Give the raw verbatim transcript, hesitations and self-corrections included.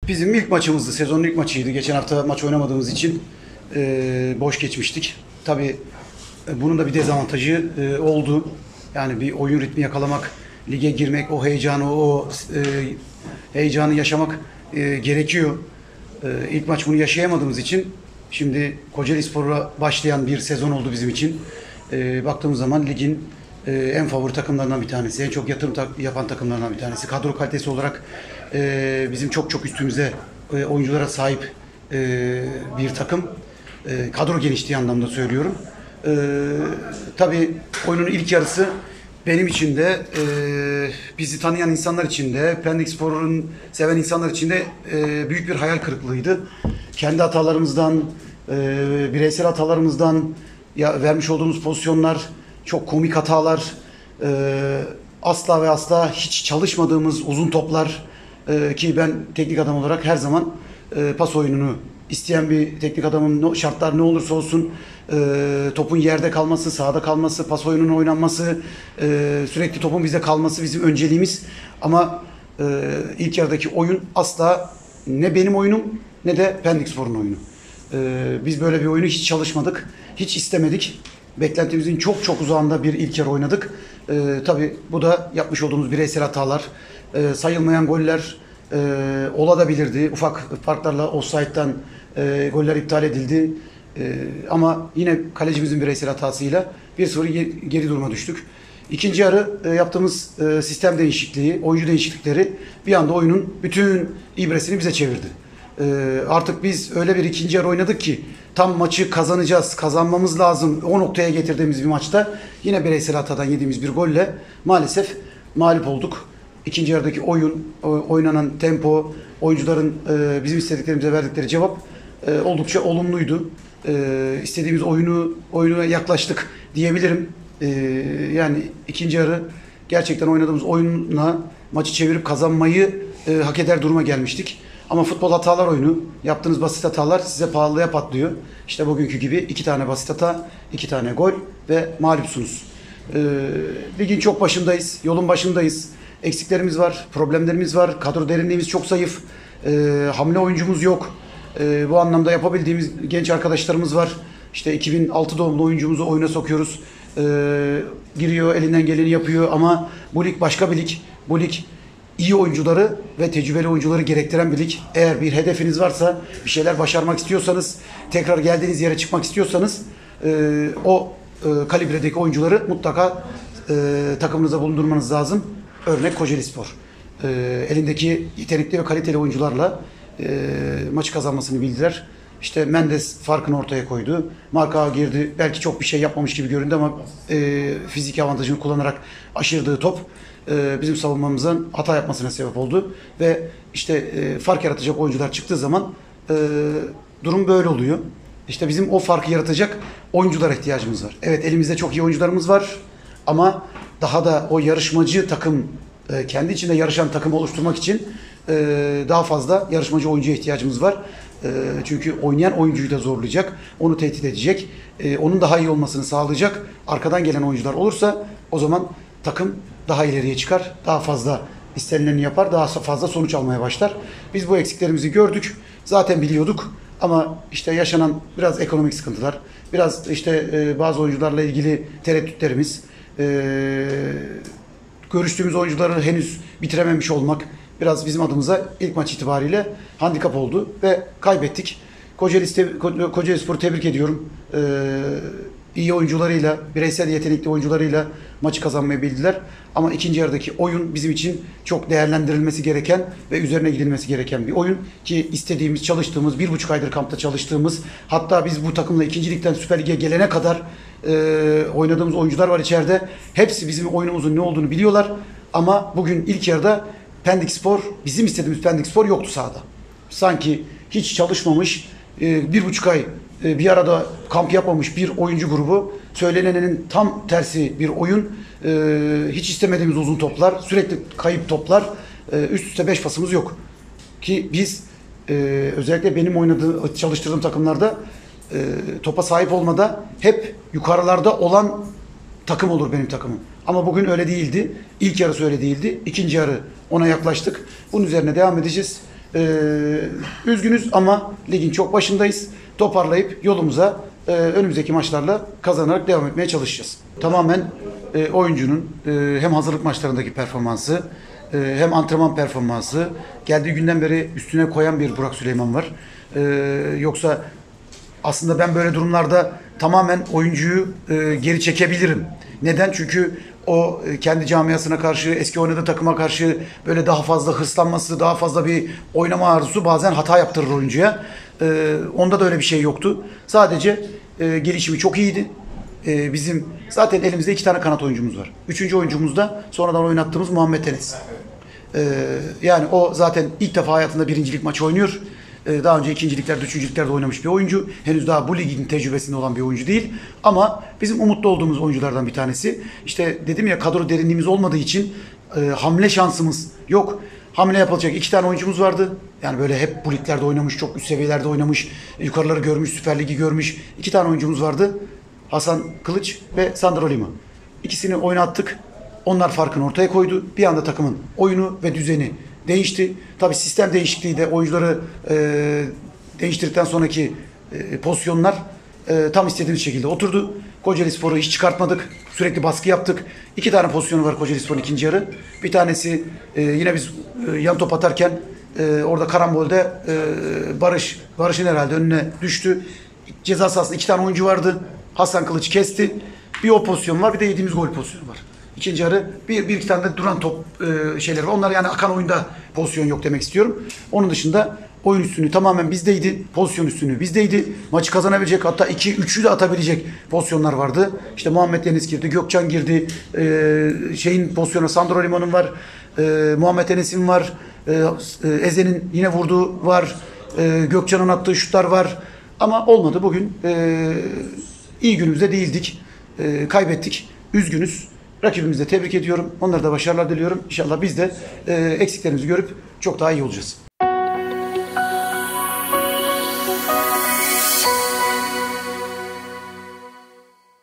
Bizim ilk maçımızdı, sezonun ilk maçıydı. Geçen hafta maç oynamadığımız için e, boş geçmiştik. Tabii e, bunun da bir dezavantajı e, oldu. Yani bir oyun ritmi yakalamak, lige girmek, o heyecanı, o e, heyecanı yaşamak e, gerekiyor. E, ilk maç bunu yaşayamadığımız için şimdi Kocaelispor'a başlayan bir sezon oldu bizim için. E, baktığımız zaman ligin e, en favori takımlarından bir tanesi, en çok yatırım ta- yapan takımlarından bir tanesi. Kadro kalitesi olarak e, bizim çok çok üstümüze e, oyunculara sahip e, bir takım. E, kadro genişliği anlamda söylüyorum. E, tabii oyunun ilk yarısı benim için de e, bizi tanıyan insanlar için de Pendik Spor'un seven insanlar için de e, büyük bir hayal kırıklığıydı. Kendi hatalarımızdan, e, bireysel hatalarımızdan ya vermiş olduğumuz pozisyonlar, çok komik hatalar, e, asla ve asla hiç çalışmadığımız uzun toplar e, ki ben teknik adam olarak her zaman e, pas oyununu isteyen bir teknik adamın no, şartlar ne olursa olsun e, topun yerde kalması, sahada kalması, pas oyununun oynanması, e, sürekli topun bize kalması bizim önceliğimiz. Ama e, ilk yarıdaki oyun asla ne benim oyunum ne de Pendikspor'un oyunu. E, biz böyle bir oyunu hiç çalışmadık, hiç istemedik. Beklentimizin çok çok uzağında bir ilk yarı oynadık. E, tabii bu da yapmış olduğumuz bireysel hatalar, e, sayılmayan goller e, olabilirdi. Ufak farklarla offside'dan e, goller iptal edildi. E, ama yine kalecimizin bireysel hatasıyla bir sıfır geri duruma düştük. İkinci yarı e, yaptığımız e, sistem değişikliği, oyuncu değişiklikleri bir anda oyunun bütün ibresini bize çevirdi. E, artık biz öyle bir ikinci yarı oynadık ki tam maçı kazanacağız, kazanmamız lazım. O noktaya getirdiğimiz bir maçta yine bireysel hatadan yediğimiz bir golle maalesef mağlup olduk. İkinci yarıdaki oyun, oynanan tempo, oyuncuların e, bizim istediklerimize verdikleri cevap e, oldukça olumluydu. E, istediğimiz oyunu oyuna yaklaştık diyebilirim. E, yani ikinci yarı gerçekten oynadığımız oyunla maçı çevirip kazanmayı e, hak eder duruma gelmiştik. Ama futbol hatalar oyunu. Yaptığınız basit hatalar size pahalıya patlıyor. İşte bugünkü gibi iki tane basit hata, iki tane gol ve mağlupsunuz. E, ligin çok başındayız, yolun başındayız. Eksiklerimiz var, problemlerimiz var. Kadro derinliğimiz çok zayıf. E, hamle oyuncumuz yok. E, bu anlamda yapabildiğimiz genç arkadaşlarımız var. İşte iki bin altı doğumlu oyuncumuzu oyuna sokuyoruz. E, giriyor, elinden geleni yapıyor ama bu lig başka bir lig. Bu lig iyi oyuncuları ve tecrübeli oyuncuları gerektiren bir lig. Eğer bir hedefiniz varsa, bir şeyler başarmak istiyorsanız, tekrar geldiğiniz yere çıkmak istiyorsanız e, o e, kalibredeki oyuncuları mutlaka e, takımınıza bulundurmanız lazım. Örnek Kocaelispor. E, elindeki yetenekli ve kaliteli oyuncularla e, maçı kazanmasını bildiler. İşte Mendes farkını ortaya koydu. Marka girdi. Belki çok bir şey yapmamış gibi göründü ama e, fiziki avantajını kullanarak aşırdığı top e, bizim savunmamızın hata yapmasına sebep oldu. Ve işte e, fark yaratacak oyuncular çıktığı zaman e, durum böyle oluyor. İşte bizim o farkı yaratacak oyunculara ihtiyacımız var. Evet, elimizde çok iyi oyuncularımız var ama daha da o yarışmacı takım, kendi içinde yarışan takım oluşturmak için daha fazla yarışmacı oyuncuya ihtiyacımız var. Çünkü oynayan oyuncuyu da zorlayacak, onu tehdit edecek, onun daha iyi olmasını sağlayacak arkadan gelen oyuncular olursa o zaman takım daha ileriye çıkar, daha fazla istenileni yapar, daha fazla sonuç almaya başlar. Biz bu eksiklerimizi gördük, zaten biliyorduk ama işte yaşanan biraz ekonomik sıkıntılar, biraz işte bazı oyuncularla ilgili tereddütlerimiz, Ee, görüştüğümüz oyuncuları henüz bitirememiş olmak biraz bizim adımıza ilk maç itibariyle handikap oldu ve kaybettik. Kocaeli, Kocaelispor'u tebrik ediyorum. Ee, iyi oyuncularıyla, bireysel yetenekli oyuncularıyla maçı kazanmayı bildiler. Ama ikinci yarıdaki oyun bizim için çok değerlendirilmesi gereken ve üzerine gidilmesi gereken bir oyun. Ki istediğimiz, çalıştığımız, bir buçuk aydır kampta çalıştığımız, hatta biz bu takımla ikinci ligden Süper Lig'e gelene kadar e, oynadığımız oyuncular var içeride. Hepsi bizim oyunumuzun ne olduğunu biliyorlar. Ama bugün ilk yarıda Pendikspor, bizim istediğimiz Pendikspor yoktu sahada. Sanki hiç çalışmamış, e, bir buçuk ay bir arada kamp yapmamış bir oyuncu grubu, söylenenin tam tersi bir oyun, hiç istemediğimiz uzun toplar, sürekli kayıp toplar, üst üste beş pasımız yok. Ki biz özellikle benim oynadığım, çalıştırdığım takımlarda topa sahip olmada hep yukarılarda olan takım olur benim takımım. Ama bugün öyle değildi. İlk yarısı öyle değildi. İkinci yarı ona yaklaştık. Bunun üzerine devam edeceğiz. E, üzgünüz ama ligin çok başındayız. Toparlayıp yolumuza e, önümüzdeki maçlarla kazanarak devam etmeye çalışacağız. Tamamen e, oyuncunun e, hem hazırlık maçlarındaki performansı e, hem antrenman performansı, geldiği günden beri üstüne koyan bir Burak Süleyman var. E, yoksa aslında ben böyle durumlarda tamamen oyuncuyu e, geri çekebilirim. Neden? Çünkü o e, kendi camiasına karşı, eski oynadığı takıma karşı böyle daha fazla hırslanması, daha fazla bir oynama arzusu bazen hata yaptırır oyuncuya. E, onda da öyle bir şey yoktu. Sadece e, gelişimi çok iyiydi. E, bizim zaten elimizde iki tane kanat oyuncumuz var. Üçüncü oyuncumuz da sonradan oynattığımız Muhammed Enes. E, yani o zaten ilk defa hayatında birincilik maçı oynuyor. Daha önce ikinciliklerde, üçüncülüklerde oynamış bir oyuncu. Henüz daha bu ligin tecrübesinde olan bir oyuncu değil. Ama bizim umutlu olduğumuz oyunculardan bir tanesi. İşte dedim ya, kadro derinliğimiz olmadığı için e, hamle şansımız yok. Hamle yapılacak iki tane oyuncumuz vardı. Yani böyle hep bu liglerde oynamış, çok üst seviyelerde oynamış, yukarıları görmüş, Süper Lig'i görmüş. İki tane oyuncumuz vardı. Hasan Kılıç ve Sandro Lima. İkisini oynattık. Onlar farkını ortaya koydu. Bir anda takımın oyunu ve düzeni değişti. Tabii sistem değişikliği de oyuncuları e, değiştirdikten sonraki e, pozisyonlar e, tam istediğimiz şekilde oturdu. Kocaelispor'u hiç çıkartmadık. Sürekli baskı yaptık. İki tane pozisyonu var Kocaelispor'un ikinci yarı. Bir tanesi e, yine biz e, yan top atarken e, orada karambolde e, Barış Barış'ın herhalde önüne düştü. Ceza sahasında iki tane oyuncu vardı. Hasan Kılıç kesti. Bir o pozisyon var, bir de yediğimiz gol pozisyonu var. İkinci yarı bir, bir iki tane de duran top e, şeyleri var. Onlar yani akan oyunda pozisyon yok demek istiyorum. Onun dışında oyun üstünlüğü tamamen bizdeydi. Pozisyon üstünlüğü bizdeydi. Maçı kazanabilecek, hatta iki üçü de atabilecek pozisyonlar vardı. İşte Muhammed Enes girdi, Gökçen girdi. E, şeyin pozisyonu Sandro Liman'ın var. E, Muhammed Enes'in var. E, Eze'nin yine vurduğu var. E, Gökçen'in attığı şutlar var. Ama olmadı. Bugün e, iyi günümüzde değildik. E, kaybettik. Üzgünüz. Rakibimizi de tebrik ediyorum. Onlara da başarılar diliyorum. İnşallah biz de e, eksiklerimizi görüp çok daha iyi olacağız.